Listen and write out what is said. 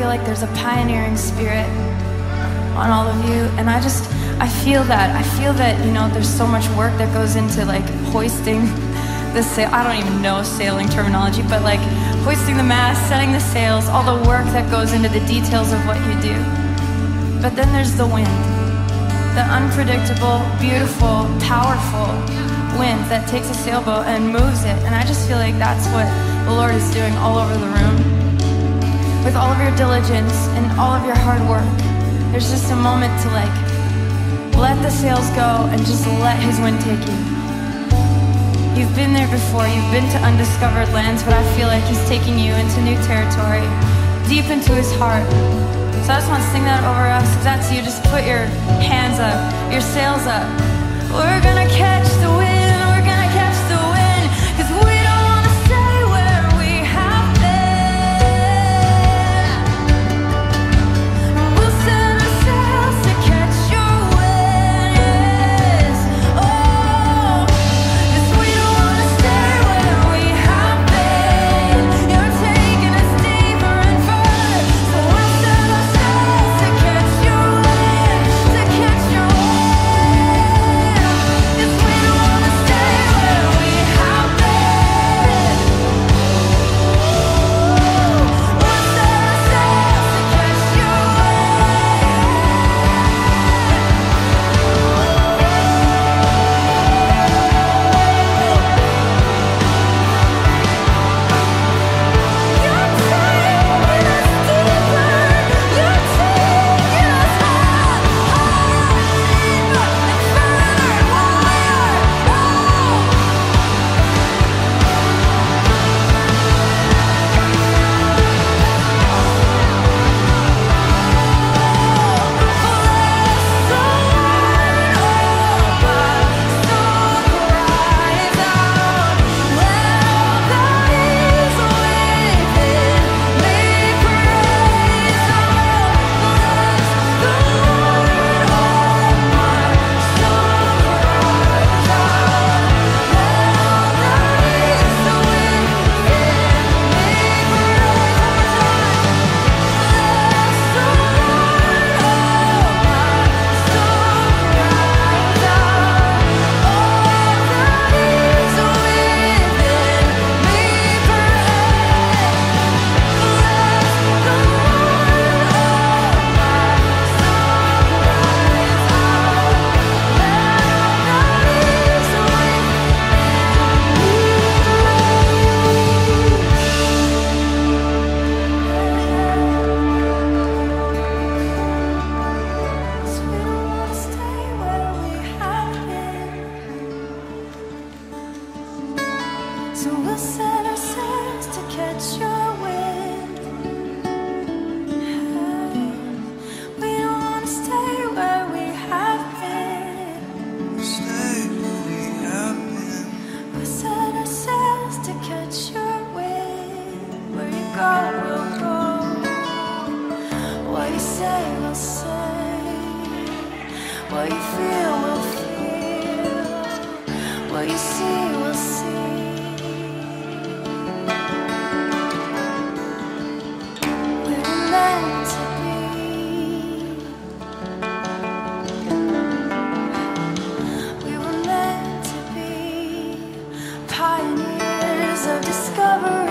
feel like there's a pioneering spirit on all of you, and I feel that. I feel that, you know, there's so much work that goes into like hoisting the sail. I don't even know sailing terminology, but like hoisting the mast, setting the sails, all the work that goes into the details of what you do. But then there's the wind, the unpredictable, beautiful, powerful wind that takes a sailboat and moves it. And I just feel like that's what the Lord is doing all over the room. With all of your diligence and all of your hard work, there's just a moment to like let the sails go and just let His wind take you. You've been there before, you've been to undiscovered lands, but I feel like He's taking you into new territory, deep into His heart. So I just want to sing that over us. If that's you, just put your hands up, your sails up. We're gonna catch the wind, we're gonna catch the wind, 'cause we don't wanna stay where we have been. We'll set our sails to catch your wind, yes. Oh, 'cause we don't wanna stay where we have been. You're taking us deeper and further, so we'll set our sails to catch your wind, to catch your wind. 'Cause we don't wanna stay where we have been. We'll set our sails to catch your You're taking us deeper, you're taking us deeper and further, higher. So we'll set our sails to catch your wind. We don't wanna stay where we have been. Stay where we have been. We'll set our sails to catch your wind. Where you go, we'll go. What you say, we'll say. What you feel, we'll feel. What you see, we'll see. We were meant to be. We were meant to be pioneers of discovery.